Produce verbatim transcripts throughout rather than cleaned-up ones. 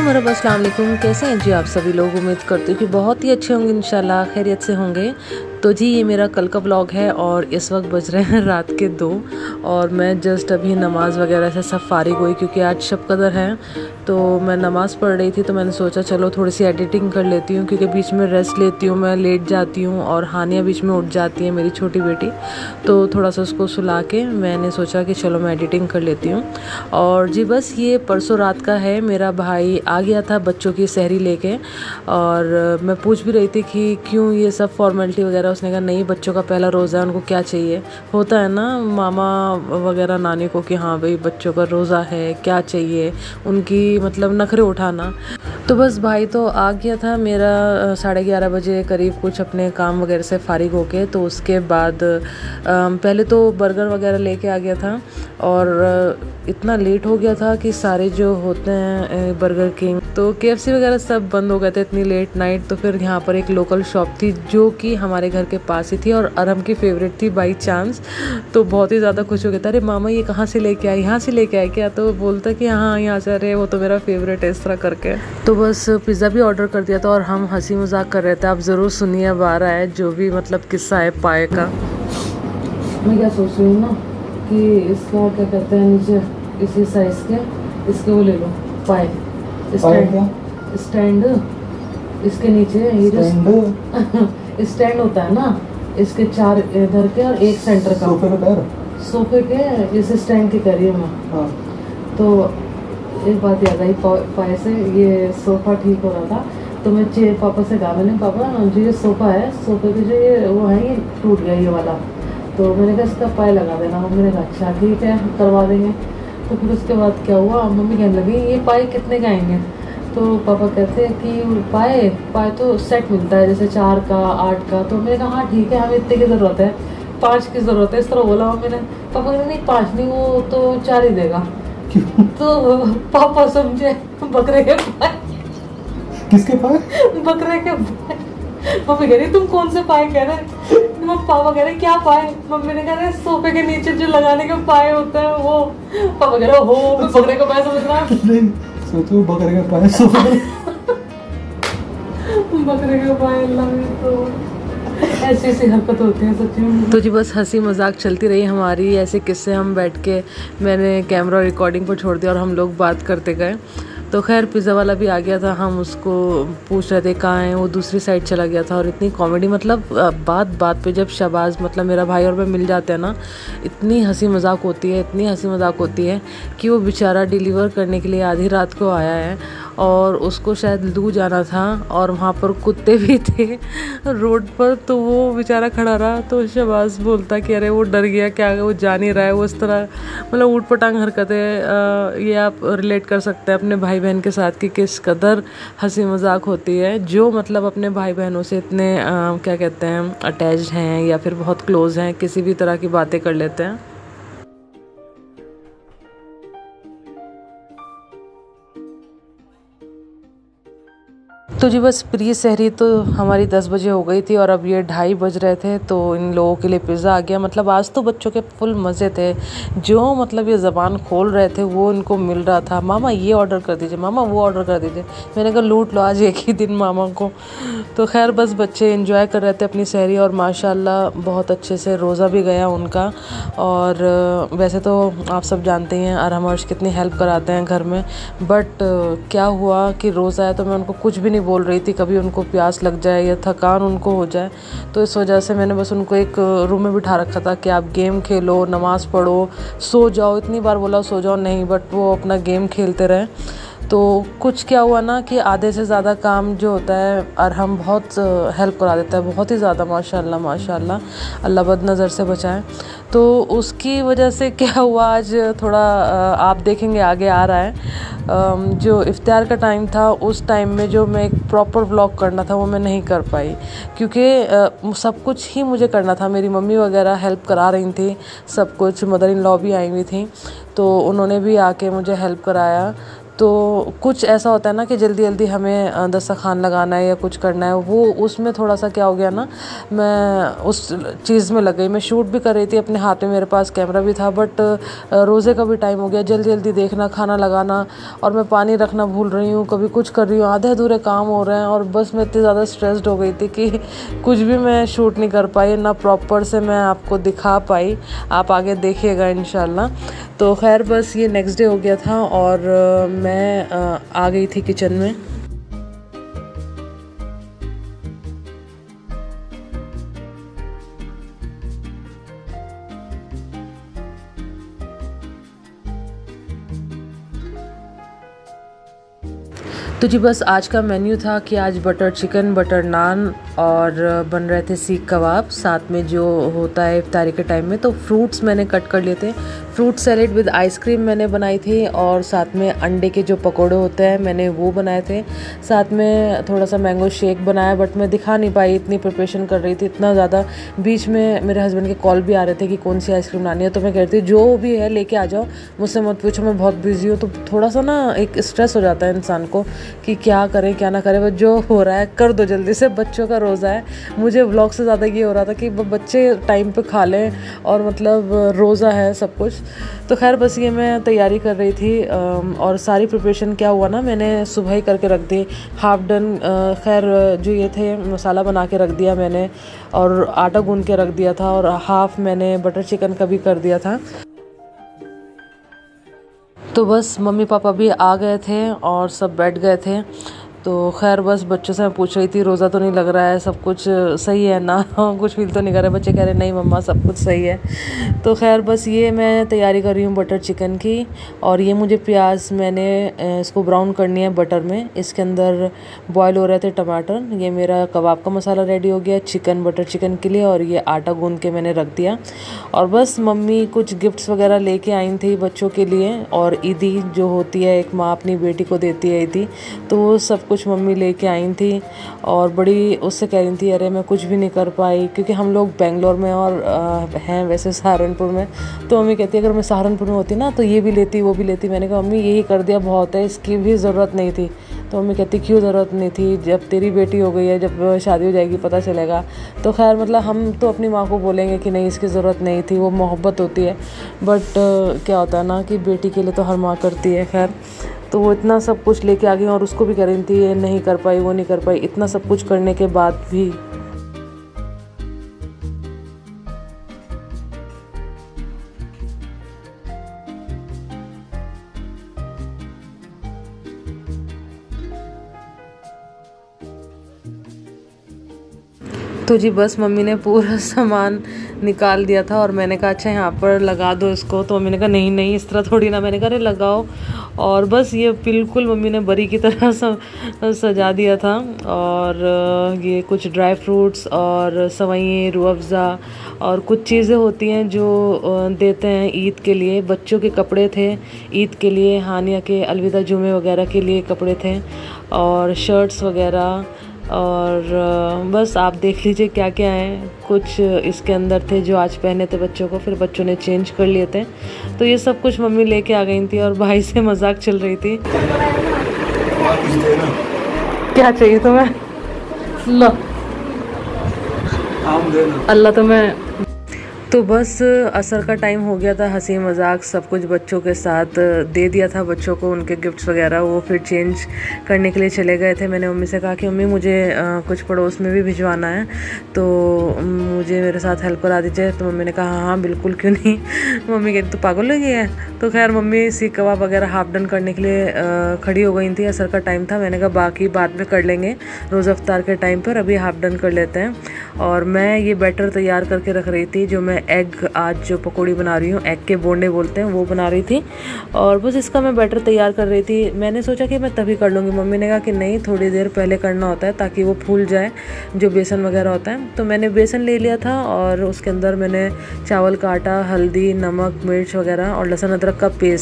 मरहबा, अस्सलाम वालेकुम। कैसे हैं जी आप सभी लोग? उम्मीद करती हूँ कि बहुत ही अच्छे होंगे, इंशाल्लाह खैरियत से होंगे। तो जी ये मेरा कल का व्लॉग है और इस वक्त बज रहे हैं रात के दो और मैं जस्ट अभी नमाज़ वगैरह से सब फारिग हुई क्योंकि आज शब कदर है। तो मैं नमाज़ पढ़ रही थी तो मैंने सोचा चलो थोड़ी सी एडिटिंग कर लेती हूँ क्योंकि बीच में रेस्ट लेती हूँ, मैं लेट जाती हूँ और हानिया बीच में उठ जाती है मेरी छोटी बेटी। तो थोड़ा सा उसको सुला के मैंने सोचा कि चलो मैं एडिटिंग कर लेती हूँ। और जी बस ये परसों रात का है, मेरा भाई आ गया था बच्चों की सहरी लेके और मैं पूछ भी रही थी कि क्यों ये सब फॉर्मेलिटी वगैरह। उसने कहा नहीं, बच्चों का पहला रोज़ा है, उनको क्या चाहिए, होता है ना मामा वगैरह नानी को कि हाँ भाई बच्चों का रोज़ा है, क्या चाहिए, उनकी मतलब नखरे उठाना। तो बस भाई तो आ गया था मेरा साढ़े ग्यारह बजे करीब कुछ अपने काम वगैरह से फारिग होके। तो उसके बाद पहले तो बर्गर वगैरह लेके आ गया था और इतना लेट हो गया था कि सारे जो होते हैं बर्गर किंग तो केएफसी वगैरह सब बंद हो गए थे इतनी लेट नाइट। तो फिर यहाँ पर एक लोकल शॉप थी जो कि हमारे घर के पास ही थी और अरहम की फेवरेट थी बाई चांस। तो बहुत ही ज़्यादा खुश हो गया था, अरे मामा ये कहाँ से लेके आए, यहाँ से लेके आए क्या? तो बोलता कि हाँ यहाँ से, अरे वो तो मेरा फेवरेट है, इस तरह करके। तो बस पिज़्ज़ा भी ऑर्डर कर दिया था और हम हंसी मजाक कर रहे थे। आप ज़रूर सुनिए अब आ रहा है जो भी मतलब किस्सा है पाए का। मैं क्या सोच रही हूँ ना कि इसका क्या कहते हैं नीचे इसी साइज़ के इसके वो ले लो पाए स्टैंड स्टैंड इसके नीचे ये जो स्टैंड होता है ना, इसके चार इधर के और एक सेंटर का सोफे के पैर सोफे के इस स्टैंड की करी मैं। हाँ। तो एक बात याद आई पाए से, ये सोफ़ा ठीक हो रहा था तो मैं चे पापा से कहा, मैंने पापा जो ये सोफ़ा है सोफे के जो ये वो है ये टूट गया ये वाला। तो मैंने कहा इसका पाए लगा देना। मम्मी ने कहा अच्छा ठीक है करवा देंगे। तो फिर उसके बाद क्या हुआ, मम्मी कहने लगी ये पाए कितने का आएंगे? तो पापा कहते हैं कि पाए पाए तो सेट मिलता है जैसे चार का आठ का। तो मैंने कहा हाँ ठीक है, हमें इतने की ज़रूरत है, पाँच की ज़रूरत है, इस तरह बोला मम्मी ने। पापा कहते नहीं पाँच नहीं, वो तो चार ही देगा। तो पापा समझे बकरे के पाए। किसके पाए? बकरे के पाए। मम्मी कह रही तुम कौन से पाए कह रहे? पापा कह रहे क्या पाए? मम्मी ने कह रहे सोफे के नीचे जो लगाने के पाए होते हैं वो। पापा कह रहे हो मैं बकरे का पाए समझ रहा है? सोचो बकरे का पाए सोफे बकरे का पाए। तो ऐसी ऐसी हरकत होती है सच्ची में। तो जी बस हंसी मजाक चलती रही हमारी, ऐसे किस्से हम बैठ के मैंने कैमरा रिकॉर्डिंग पर छोड़ दिया और हम लोग बात करते गए। तो खैर पिज़्ज़ा वाला भी आ गया था, हम उसको पूछ रहे थे कहाँ हैं, वो दूसरी साइड चला गया था। और इतनी कॉमेडी मतलब बात बात पे जब शबाज़ मतलब मेरा भाई और मैं मिल जाते हैं ना, इतनी हंसी मजाक होती है, इतनी हंसी मजाक होती है कि वो बेचारा डिलीवर करने के लिए आधी रात को आया है और उसको शायद लू जाना था और वहाँ पर कुत्ते भी थे रोड पर। तो वो बेचारा खड़ा रहा तो शबाज़ बोलता कि अरे वो डर गया क्या, वो जा नहीं रहा है, वो इस तरह मतलब ऊट पटांग हरकतें। ये आप रिलेट कर सकते हैं अपने भाई बहन के साथ कि किस कदर हंसी मजाक होती है। जो मतलब अपने भाई बहनों से इतने आ, क्या कहते हैं अटैच्ड हैं या फिर बहुत क्लोज हैं, किसी भी तरह की बातें कर लेते हैं। तो जी बस प्री सहरी तो हमारी दस बजे हो गई थी और अब ये ढाई बज रहे थे तो इन लोगों के लिए पिज़्ज़ा आ गया। मतलब आज तो बच्चों के फुल मज़े थे, जो मतलब ये ज़बान खोल रहे थे वो इनको मिल रहा था, मामा ये ऑर्डर कर दीजिए, मामा वो ऑर्डर कर दीजिए। मैंने कहा लूट लो आज एक ही दिन मामा को। तो खैर बस बच्चे एंजॉय कर रहे थे अपनी सहरी और माशाल्लाह बहुत अच्छे से रोज़ा भी गया उनका। और वैसे तो आप सब जानते हैं अरहम अर्श कितनी हेल्प कराते हैं घर में, बट क्या हुआ कि रोज़ा है तो मैं उनको कुछ भी नहीं बोल रही थी, कभी उनको प्यास लग जाए या थकान उनको हो जाए। तो इस वजह से मैंने बस उनको एक रूम में बिठा रखा था कि आप गेम खेलो, नमाज़ पढ़ो, सो जाओ। इतनी बार बोला सो जाओ नहीं, बट वो अपना गेम खेलते रहे। तो कुछ क्या हुआ ना कि आधे से ज़्यादा काम जो होता है अरहम बहुत हेल्प करा देता है, बहुत ही ज़्यादा माशाल्लाह माशाल्लाह, अल्लाह बदनज़र से बचाए। तो उसकी वजह से क्या हुआ आज थोड़ा आप देखेंगे आगे आ रहा है, जो इफ्तार का टाइम था उस टाइम में जो मैं एक प्रॉपर व्लॉग करना था वो मैं नहीं कर पाई क्योंकि सब कुछ ही मुझे करना था। मेरी मम्मी वगैरह हेल्प करा रही थी सब कुछ, मदर इन लॉ भी आई हुई थी तो उन्होंने भी आके मुझे हेल्प कराया। तो कुछ ऐसा होता है ना कि जल्दी जल्दी हमें दस्तरखान लगाना है या कुछ करना है, वो उसमें थोड़ा सा क्या हो गया ना, मैं उस चीज़ में लग गई। मैं शूट भी कर रही थी, अपने हाथ में मेरे पास कैमरा भी था, बट रोज़े का भी टाइम हो गया, जल्दी जल्दी देखना, खाना लगाना, और मैं पानी रखना भूल रही हूँ, कभी कुछ कर रही हूँ, आधे अधूरे काम हो रहे हैं, और बस मैं इतनी ज़्यादा स्ट्रेस्ड हो गई थी कि कुछ भी मैं शूट नहीं कर पाई, ना प्रॉपर से मैं आपको दिखा पाई। आप आगे देखिएगा इंशाल्लाह। तो खैर बस ये नेक्स्ट डे हो गया था और मैं आ गई थी किचन में। तो जी बस आज का मेन्यू था कि आज बटर चिकन, बटर नान और बन रहे थे सीख कबाब, साथ में जो होता है इफ्तारी के टाइम में। तो फ्रूट्स मैंने कट कर लिए थे, फ्रूट सैलेड विद आइसक्रीम मैंने बनाई थी, और साथ में अंडे के जो पकोड़े होते हैं मैंने वो बनाए थे, साथ में थोड़ा सा मैंगो शेक बनाया, बट मैं दिखा नहीं पाई, इतनी प्रिपरेशन कर रही थी इतना ज़्यादा। बीच में मेरे हस्बैंड के कॉल भी आ रहे थे कि कौन सी आइसक्रीम लानी है, तो मैं कहती जो भी है लेके आ जाओ, मुझसे मत पूछो, मैं बहुत बिजी हूँ। तो थोड़ा सा ना एक स्ट्रेस हो जाता है इंसान को कि क्या करें क्या ना करें, जो हो रहा है कर दो जल्दी से। बच्चों का रोज़ा है, मुझे व्लॉग से ज़्यादा ये हो रहा था कि बच्चे टाइम पे खा लें, और मतलब रोज़ा है सब कुछ। तो खैर बस ये मैं तैयारी कर रही थी, और सारी प्रिपरेशन क्या हुआ ना, मैंने सुबह ही करके रख दी, हाफ डन। खैर जो ये थे मसाला बना के रख दिया मैंने, और आटा गूंद के रख दिया था, और हाफ मैंने बटर चिकन का भी कर दिया था। तो बस मम्मी पापा भी आ गए थे और सब बैठ गए थे। तो खैर बस बच्चों से मैं पूछ रही थी रोज़ा तो नहीं लग रहा है, सब कुछ सही है ना, कुछ फील तो नहीं कर रहे? बच्चे कह रहे नहीं मम्मा सब कुछ सही है। तो खैर बस ये मैं तैयारी कर रही हूँ बटर चिकन की, और ये मुझे प्याज मैंने इसको ब्राउन करनी है बटर में। इसके अंदर बॉयल हो रहे थे टमाटर। ये मेरा कबाब का मसाला रेडी हो गया चिकन बटर चिकन के लिए, और ये आटा गूंद के मैंने रख दिया। और बस मम्मी कुछ गिफ्ट्स वगैरह लेके आई थी बच्चों के लिए, और ईदी जो होती है एक माँ अपनी बेटी को देती है ईदी, तो वो सब कुछ मम्मी लेके आई थी। और बड़ी उससे कह रही थी अरे मैं कुछ भी नहीं कर पाई, क्योंकि हम लोग बेंगलोर में और आ, हैं वैसे सहारनपुर में। तो मम्मी कहती है अगर मैं सहारनपुर में होती ना तो ये भी लेती वो भी लेती। मैंने कहा मम्मी यही कर दिया बहुत है, इसकी भी ज़रूरत नहीं थी। तो मम्मी कहती क्यों ज़रूरत नहीं थी, जब तेरी बेटी हो गई है, जब शादी हो जाएगी पता चलेगा। तो खैर मतलब हम तो अपनी माँ को बोलेंगे कि नहीं इसकी ज़रूरत नहीं थी, वो मोहब्बत होती है, बट क्या होता है ना कि बेटी के लिए तो हर माँ करती है। खैर तो वो इतना सब कुछ लेके आ गई, और उसको भी कह रही थी ये नहीं कर पाई वो नहीं कर पाई। इतना सब कुछ करने के बाद भी तो जी बस मम्मी ने पूरा सामान निकाल दिया था, और मैंने कहा अच्छा यहाँ पर लगा दो इसको। तो मम्मी ने कहा नहीं नहीं इस तरह थोड़ी ना। मैंने कहा अरे लगाओ, और बस ये बिल्कुल मम्मी ने बरी की तरह सजा दिया था। और ये कुछ ड्राई फ्रूट्स और सवैयाँ, रूह अफ़ज़ा और कुछ चीज़ें होती हैं जो देते हैं ईद के लिए। बच्चों के कपड़े थे ईद के लिए, हानिया के अलविदा जुमे वगैरह के लिए कपड़े थे, और शर्ट्स वगैरह, और बस आप देख लीजिए क्या क्या है। कुछ इसके अंदर थे जो आज पहने थे बच्चों को, फिर बच्चों ने चेंज कर लिए थे। तो ये सब कुछ मम्मी लेके आ गई थी, और भाई से मजाक चल रही थी क्या चाहिए तुम्हें, लो अल्लाह तुम्हें। तो बस असर का टाइम हो गया था, हंसी मजाक सब कुछ बच्चों के साथ दे दिया था बच्चों को उनके गिफ्ट्स वगैरह। वो फिर चेंज करने के लिए चले गए थे। मैंने मम्मी से कहा कि मम्मी मुझे आ, कुछ पड़ोस में भी भिजवाना है, तो मुझे मेरे साथ हेल्प करा दीजिए। तो मम्मी ने कहा हाँ हाँ बिल्कुल क्यों नहीं। मम्मी कहती तो पागल हो गई है। तो खैर मम्मी सीख कबाब वगैरह हाफ डन करने के लिए आ, खड़ी हो गई थी। असर का टाइम था, मैंने कहा बाकी बाद में कर लेंगे रोज़ा इफ्तार के टाइम पर, अभी हाफ डन कर लेते हैं। और मैं ये बैटर तैयार करके रख रही थी, जो मैं एग आज जो पकौड़ी बना रही हूँ, एग के बोंडे बोलते हैं, वो बना रही थी। और बस इसका मैं बैटर तैयार कर रही थी। मैंने सोचा कि मैं तभी कर लूँगी, मम्मी ने कहा कि नहीं थोड़ी देर पहले करना होता है ताकि वो फूल जाए जो बेसन वगैरह होता है। तो मैंने बेसन ले लिया था, और उसके अंदर मैंने चावल का आटा, हल्दी, नमक, मिर्च वगैरह और लहसुन अदरक का पेस्ट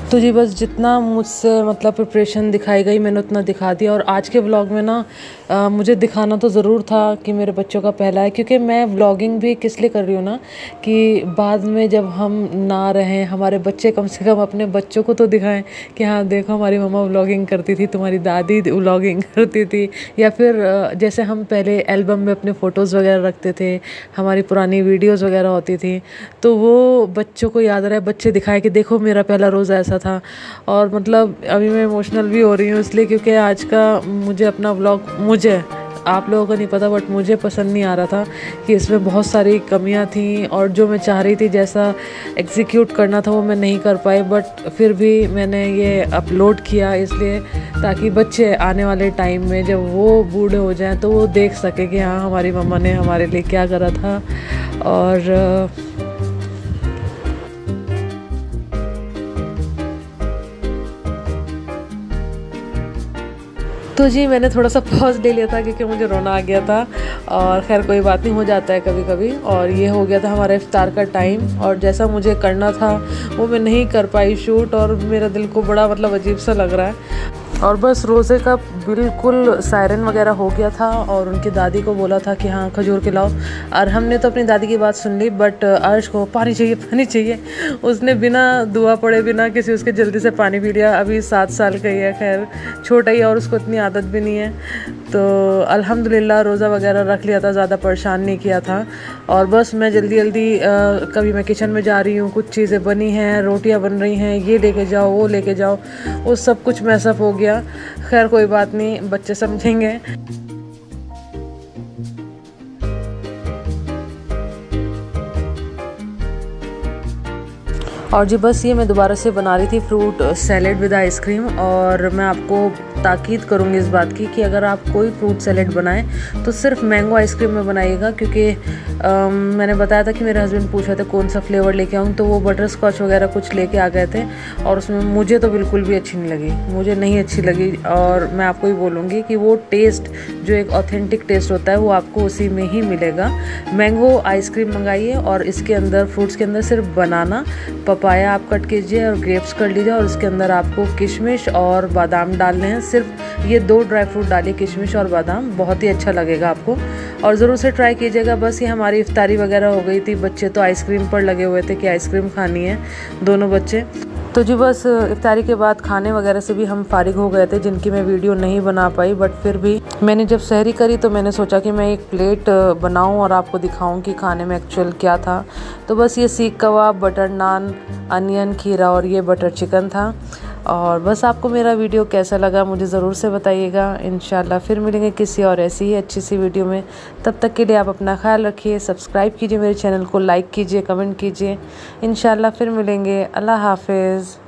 तो जी बस जितना मुझसे मतलब प्रिपरेशन दिखाई गई मैंने उतना दिखा दिया। और आज के व्लॉग में ना आ, मुझे दिखाना तो ज़रूर था कि मेरे बच्चों का पहला है, क्योंकि मैं व्लॉगिंग भी किस लिए कर रही हूँ ना कि बाद में जब हम ना रहें हमारे बच्चे कम से कम अपने बच्चों को तो दिखाएं कि हाँ देखो हमारी मम्मा व्लॉगिंग करती थी, तुम्हारी दादी व्लॉगिंग करती थी। या फिर जैसे हम पहले एल्बम में अपने फ़ोटोज़ वगैरह रखते थे, हमारी पुरानी वीडियोज़ वगैरह होती थी, तो वो बच्चों को याद रहे, बच्चे दिखाए कि देखो मेरा पहला रोज़ा ऐसा था। और मतलब अभी मैं इमोशनल भी हो रही हूँ इसलिए क्योंकि आज का मुझे अपना व्लॉग, मुझे आप लोगों को नहीं पता बट मुझे पसंद नहीं आ रहा था कि इसमें बहुत सारी कमियां थी और जो मैं चाह रही थी जैसा एग्जीक्यूट करना था वो मैं नहीं कर पाई। बट फिर भी मैंने ये अपलोड किया इसलिए ताकि बच्चे आने वाले टाइम में जब वो बूढ़े हो जाएं तो वो देख सके कि हाँ हमारी मम्मा ने हमारे लिए क्या करा था। और तो जी मैंने थोड़ा सा पॉज ले लिया था क्योंकि मुझे रोना आ गया था। और खैर कोई बात नहीं, हो जाता है कभी कभी। और ये हो गया था हमारा इफ्तार का टाइम और जैसा मुझे करना था वो मैं नहीं कर पाई शूट, और मेरा दिल को बड़ा मतलब अजीब सा लग रहा है। और बस रोज़े का बिल्कुल सायरन वगैरह हो गया था और उनकी दादी को बोला था कि हाँ खजूर खिलाओ। और हमने तो अपनी दादी की बात सुन ली बट अर्श को पानी चाहिए पानी चाहिए, उसने बिना दुआ पड़े बिना किसी उसके जल्दी से पानी पी लिया। अभी सात साल का ही है, खैर छोटा ही और उसको इतनी आदत भी नहीं है। तो अल्हम्दुलिल्लाह रोज़ा वगैरह रख लिया था, ज़्यादा परेशान नहीं किया था। और बस मैं जल्दी जल्दी कभी मैं किचन में जा रही हूँ, कुछ चीज़ें बनी हैं, रोटियाँ बन रही हैं, ये लेके जाओ वो लेके जाओ, वो सब कुछ मैसअप हो गया। खैर कोई बात नहीं, बच्चे समझेंगे। और जी बस ये मैं दोबारा से बना रही थी फ्रूट सैलेड विद आइसक्रीम। और मैं आपको ताकीद करूँगी इस बात की कि अगर आप कोई फ्रूट सैलेड बनाएं तो सिर्फ मैंगो आइसक्रीम में बनाइएगा, क्योंकि आ, मैंने बताया था कि मेरे हस्बैंड पूछा था कौन सा फ्लेवर लेके आऊँ, तो वो बटर स्कॉच वगैरह कुछ लेके आ गए थे और उसमें मुझे तो बिल्कुल भी अच्छी नहीं लगी, मुझे नहीं अच्छी लगी। और मैं आपको ही बोलूँगी कि वो टेस्ट जो एक ऑथेंटिक टेस्ट होता है वो आपको उसी में ही मिलेगा। मैंगो आइसक्रीम मंगाइए और इसके अंदर फ्रूट्स के अंदर सिर्फ बनाना, पपाया आप कट कीजिए और ग्रेप्स कर लीजिए और उसके अंदर आपको किशमिश और बादाम डालने हैं। सिर्फ ये दो ड्राई फ्रूट डालिए, किशमिश और बादाम, बहुत ही अच्छा लगेगा आपको और ज़रूर से ट्राई कीजिएगा। बस ये हमारी इफ्तारी वगैरह हो गई थी, बच्चे तो आइसक्रीम पर लगे हुए थे कि आइसक्रीम खानी है, दोनों बच्चे। तो जी बस इफ्तारी के बाद खाने वगैरह से भी हम फारिग हो गए थे, जिनकी मैं वीडियो नहीं बना पाई। बट फिर भी मैंने जब सहरी करी तो मैंने सोचा कि मैं एक प्लेट बनाऊं और आपको दिखाऊं कि खाने में एक्चुअल क्या था। तो बस ये सीख कबाब, बटर नान, अनियन, खीरा और ये बटर चिकन था। और बस आपको मेरा वीडियो कैसा लगा मुझे ज़रूर से बताइएगा। इंशाल्लाह फिर मिलेंगे किसी और ऐसी ही अच्छी सी वीडियो में। तब तक के लिए आप अपना ख्याल रखिए, सब्सक्राइब कीजिए मेरे चैनल को, लाइक कीजिए, कमेंट कीजिए। इंशाल्लाह फिर मिलेंगे। अल्लाह हाफिज़।